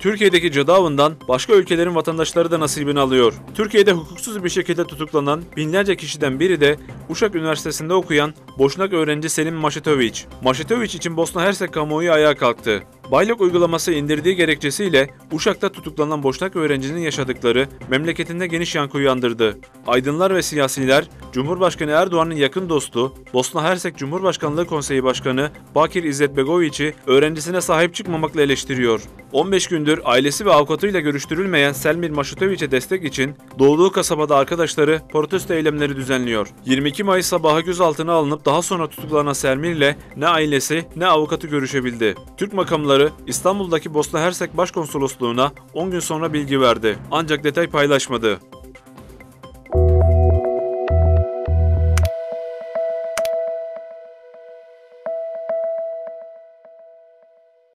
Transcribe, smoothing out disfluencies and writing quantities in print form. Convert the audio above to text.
Türkiye'deki cadı avından başka ülkelerin vatandaşları da nasibini alıyor. Türkiye'de hukuksuz bir şekilde tutuklanan binlerce kişiden biri de Uşak Üniversitesi'nde okuyan Boşnak öğrenci Selim Maşetoviç. Maşetoviç için Bosna Hersek kamuoyu ayağa kalktı. Baylık uygulaması indirdiği gerekçesiyle Uşak'ta tutuklanan Boşnak öğrencinin yaşadıkları memleketinde geniş yankı uyandırdı. Aydınlar ve siyasiler, Cumhurbaşkanı Erdoğan'ın yakın dostu, Bosna Hersek Cumhurbaşkanlığı Konseyi Başkanı Bakir İzzetbegoviç'i öğrencisine sahip çıkmamakla eleştiriyor. 15 gündür ailesi ve avukatıyla görüştürülmeyen Selmir Maşetoviç'e destek için doğduğu kasabada arkadaşları protesto eylemleri düzenliyor. 22 Mayıs sabahı gözaltına alınıp daha sonra tutuklanan Selmir ile ne ailesi ne avukatı görüşebildi. Türk makamları İstanbul'daki Bosna Hersek Başkonsolosluğu'na 10 gün sonra bilgi verdi. Ancak detay paylaşmadı.